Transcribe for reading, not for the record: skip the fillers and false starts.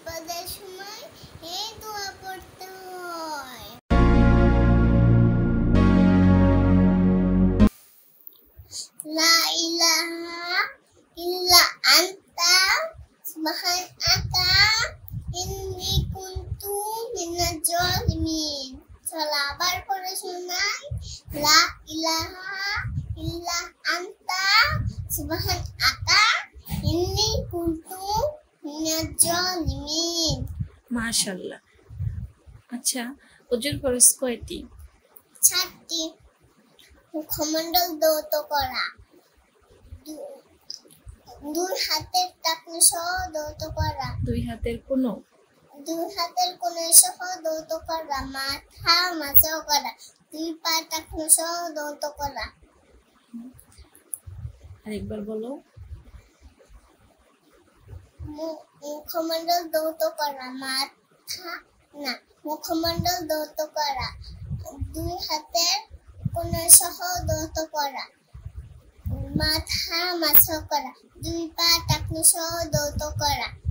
বিপদের সময় এই দোয়া পড়তে হয়। লা ইলাহা ইল্লা আনতা সুবহানাকা ইন্নী কুনতু মিনাজ জালিমিন। চলো আবার পড়ে শোনাই। লা ইলাহা ইল্লা আনতা সুবহানাকা ইন্নী কুনতু মিনাজ জালিমিন। মাশাআল্লাহ। আচ্ছা, ওজুর ফরজ কয়টি? 4টি। মুখমণ্ডল ধৌত করা, দুই হাতের টাকনু সহ ধৌত করা, দুই হাতের কোন সহ ধৌত করা, মাথা মাথাও করা, দুই পা টাকনু সহ ধৌত করা। আরেকবার বলো। মুখমণ্ডল ধৌত করা, মুখমণ্ডল ধৌত করা, দুই হাতের কোন সহ ধৌত করা, মাথা মাথাও করা, দুই পা টাকনু সহ ধৌত করা।